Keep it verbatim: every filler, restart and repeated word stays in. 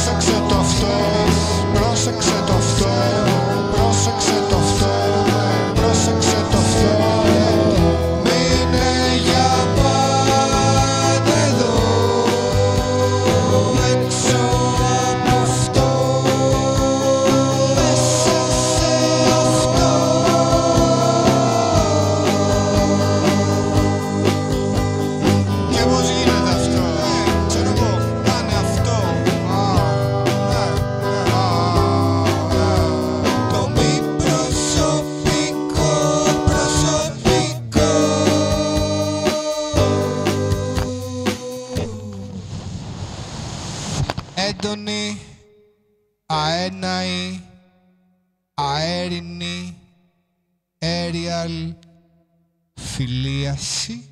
Πρόσεξε το αυτό, πρόσεξε το αυτό, πρόσεξε το αυτό, πρόσεξε το αυτό. Μείνε για πάντα εδώ, έξω από αυτό, μέσα σε αυτό. Και πώς γίνεται αυτό, ε, ξέρω εγώ, κάνε αυτό. Το μη προσωπικό, προσωπικό. Έντονη, αέναη, αέρινη, aerial, φιλίαση.